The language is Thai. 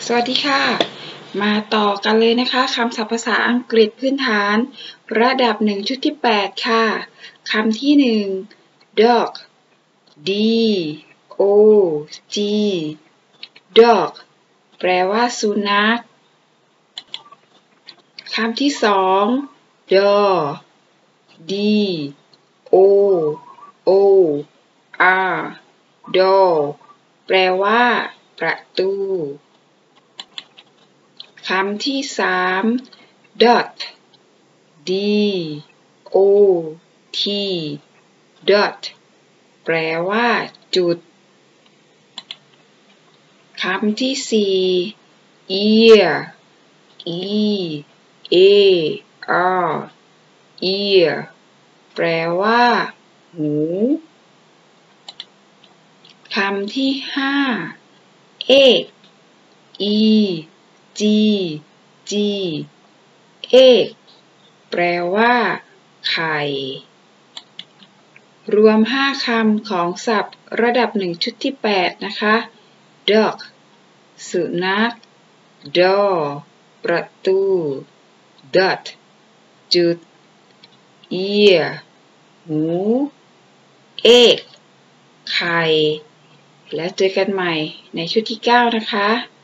สวัสดีค่ะมาต่อกันเลยนะคะคำศัพท์ภาษาอังกฤษพื้นฐานระดับ1ชุดที่8ค่ะคำที่1 dog d o g dog แปลว่าสุนัขคำที่2 door d o o r door แปลว่าประตูคำที่3 dot d o t dot แปลว่าจุดคำที่4 ear e a r ear แปลว่าหูคำที่5 egg e g g egg แปลว่าไข่รวม5คำของศัพท์ระดับ1ชุดที่8นะคะ dog สุนัข door ประตู dot จุด ear หู egg ไข่แล้วเจอกันใหม่ในชุดที่9นะคะ